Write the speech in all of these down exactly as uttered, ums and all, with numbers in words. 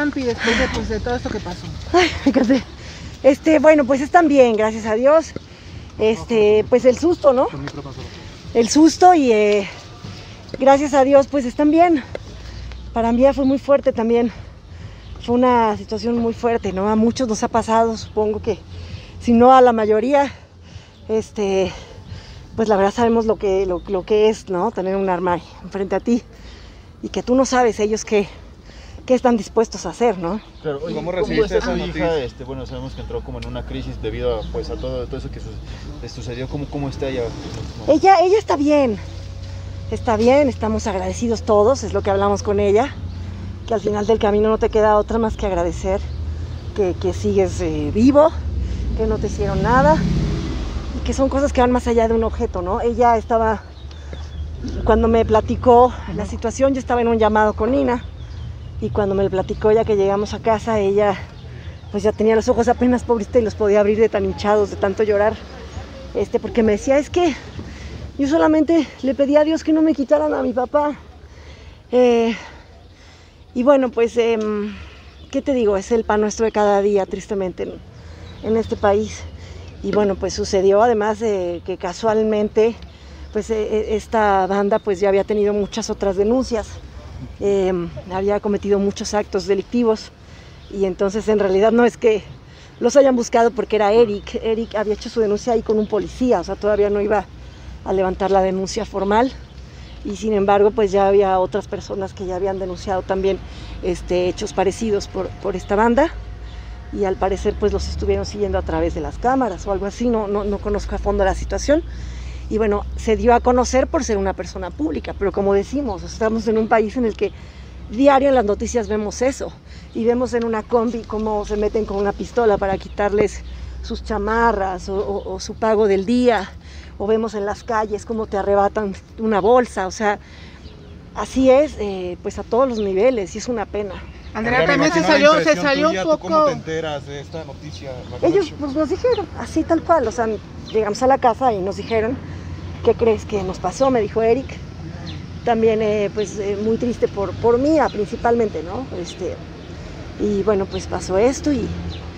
Ampi, después de, pues, de todo esto que pasó? Ay, me cansé. Este, bueno, pues están bien, gracias a Dios. Este, pues el susto, ¿no? El susto y eh, gracias a Dios, pues están bien. Para mí fue muy fuerte también. Fue una situación muy fuerte, ¿no? A muchos nos ha pasado, supongo que, si no a la mayoría, este, pues la verdad sabemos lo que, lo, lo que es, ¿no? Tener un arma enfrente a ti y que tú no sabes ellos qué, qué están dispuestos a hacer, ¿no? Claro, oye, ¿cómo recibiste esa noticia? Este, bueno, sabemos que entró como en una crisis debido a, pues, a todo, todo eso que su, les sucedió. ¿Cómo, cómo está ella? Ella, ella está bien, está bien, estamos agradecidos todos, es lo que hablamos con ella, que al final del camino no te queda otra más que agradecer, que, que sigues eh, vivo, que no te hicieron nada, y que son cosas que van más allá de un objeto, ¿no? Ella estaba, cuando me platicó la situación, yo estaba en un llamado con Nina, y cuando me lo platicó ya que llegamos a casa, ella pues ya tenía los ojos apenas pobrecita y los podía abrir de tan hinchados, de tanto llorar, este, porque me decía, es que yo solamente le pedí a Dios que no me quitaran a mi papá. Eh, y bueno, pues, eh, ¿qué te digo? Es el pan nuestro de cada día, tristemente, en, en este país. Y bueno, pues sucedió además de que casualmente, pues eh, esta banda pues ya había tenido muchas otras denuncias. Eh, había cometido muchos actos delictivos y entonces en realidad no es que los hayan buscado porque era Eric. Eric había hecho su denuncia ahí con un policía, o sea, todavía no iba a levantar la denuncia formal y sin embargo pues ya había otras personas que ya habían denunciado también este, hechos parecidos por, por esta banda y al parecer pues los estuvieron siguiendo a través de las cámaras o algo así, no, no, no conozco a fondo la situación. Y bueno, se dio a conocer por ser una persona pública, pero como decimos, estamos en un país en el que diario en las noticias vemos eso, y vemos en una combi cómo se meten con una pistola para quitarles sus chamarras o, o, o su pago del día, o vemos en las calles cómo te arrebatan una bolsa, o sea, así es, eh, pues a todos los niveles, y es una pena. Andrea, también se salió, se salió tuya, un poco... ¿Cómo te enteras de esta noticia? Ellos pues nos dijeron, así tal cual, o sea, llegamos a la casa y nos dijeron, ¿qué crees que nos pasó? Me dijo Eric. También, eh, pues, eh, muy triste por, por mí, principalmente, ¿no? Este, y bueno, pues pasó esto y,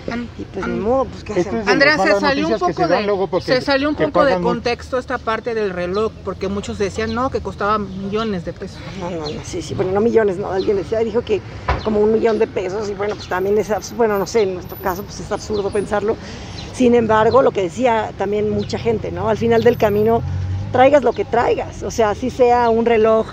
y pues ni modo, pues, ¿qué hacemos? Andrea, se salió un poco de, se salió un poco de contexto esta parte del reloj, porque muchos decían, no, que costaba millones de pesos. No, no, no, sí, sí, bueno, no millones, no, alguien decía, dijo que como un millón de pesos, y bueno, pues también es, bueno, no sé, en nuestro caso, pues es absurdo pensarlo. Sin embargo, lo que decía también mucha gente, ¿no? Al final del camino, traigas lo que traigas, o sea, así sea un reloj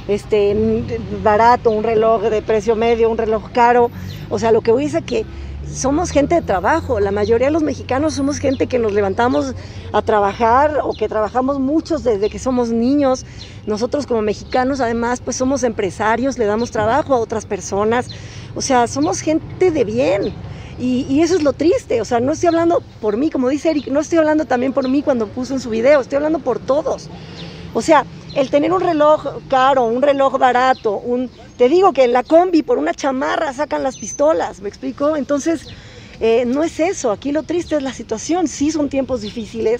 este, barato, un reloj de precio medio, un reloj caro, o sea, lo que voy es a que somos gente de trabajo, la mayoría de los mexicanos somos gente que nos levantamos a trabajar o que trabajamos muchos desde que somos niños. Nosotros como mexicanos además pues somos empresarios, le damos trabajo a otras personas, o sea, somos gente de bien. Y, y eso es lo triste, o sea, no estoy hablando por mí, como dice Eric, no estoy hablando también por mí cuando puso en su video, estoy hablando por todos. O sea, el tener un reloj caro, un reloj barato, un, te digo que en la combi por una chamarra sacan las pistolas, ¿me explico? Entonces, eh, no es eso, aquí lo triste es la situación, sí son tiempos difíciles,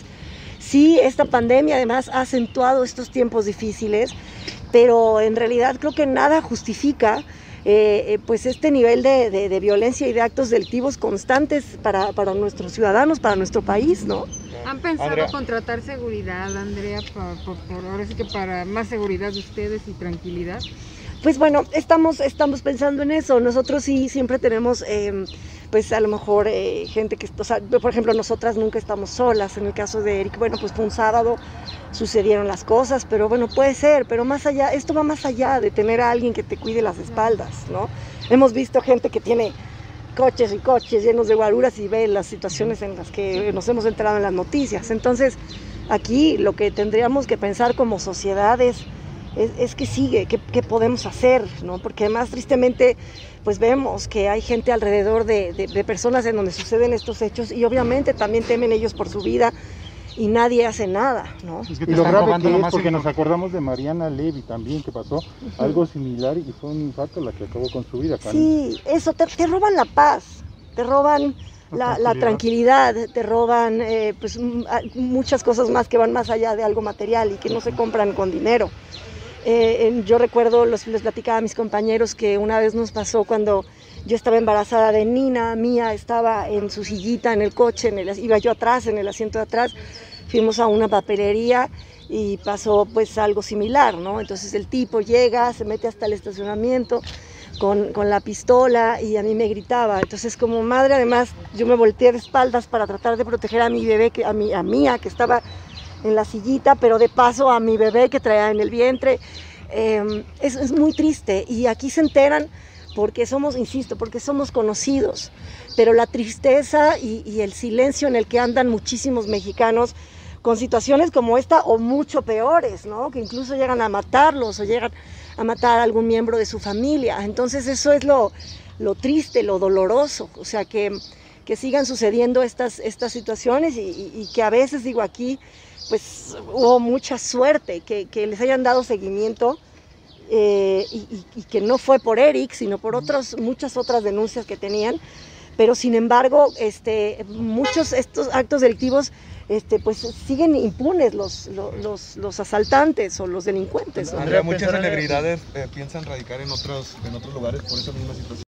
sí esta pandemia además ha acentuado estos tiempos difíciles, pero en realidad creo que nada justifica Eh, eh, pues este nivel de, de, de violencia y de actos delictivos constantes para, para nuestros ciudadanos, para nuestro país, ¿no? ¿Han pensado Andrea. contratar seguridad, Andrea, por, por, por, ahora sí que para más seguridad de ustedes y tranquilidad? Pues bueno, estamos, estamos pensando en eso. Nosotros sí siempre tenemos, eh, pues a lo mejor eh, gente que, o sea, por ejemplo, nosotras nunca estamos solas. En el caso de Eric, bueno, pues fue un sábado, sucedieron las cosas, pero bueno, puede ser, pero más allá, esto va más allá de tener a alguien que te cuide las espaldas, ¿no? Hemos visto gente que tiene coches y coches llenos de guaruras y ve las situaciones en las que nos hemos enterado en las noticias. Entonces, aquí lo que tendríamos que pensar como sociedad es Es, es que sigue, ¿qué, qué podemos hacer? ¿No? Porque además tristemente pues vemos que hay gente alrededor de, de, de personas en donde suceden estos hechos y obviamente también temen ellos por su vida y nadie hace nada, ¿no? Es que te y lo grave que es porque nos acordamos de Mariana Levy también, que pasó uh-huh. algo similar y fue un infarto la que acabó con su vida. Sí, eso, te, te roban la paz, te roban la, la tranquilidad, te roban eh, pues, muchas cosas más que van más allá de algo material y que no se compran con dinero. Eh, yo recuerdo, los, les platicaba a mis compañeros que una vez nos pasó cuando Yo estaba embarazada de Nina, Mía estaba en su sillita en el coche, en el, iba yo atrás, en el asiento de atrás. Fuimos a una papelería y pasó pues algo similar, ¿no? Entonces el tipo llega, se mete hasta el estacionamiento con, con la pistola y a mí me gritaba. Entonces como madre, además, yo me volteé de espaldas para tratar de proteger a mi bebé, que, a, mi, a Mía, que estaba en la sillita, pero de paso a mi bebé que traía en el vientre. Eh, es, es muy triste y aquí se enteran porque somos, insisto, porque somos conocidos, pero la tristeza y, y el silencio en el que andan muchísimos mexicanos con situaciones como esta o mucho peores, ¿no? Que incluso llegan a matarlos o llegan a matar a algún miembro de su familia. Entonces eso es lo, lo triste, lo doloroso, o sea, que, que sigan sucediendo estas, estas situaciones y, y, y que a veces, digo, aquí pues hubo mucha suerte, que, que les hayan dado seguimiento eh, y, y, y que no fue por Eric, sino por otros, muchas otras denuncias que tenían, pero sin embargo, este, muchos estos actos delictivos este, pues siguen impunes los, los, los, los asaltantes o los delincuentes, ¿no? Andrea, muchas celebridades eh, piensan radicar en otros, en otros lugares por esa misma situación.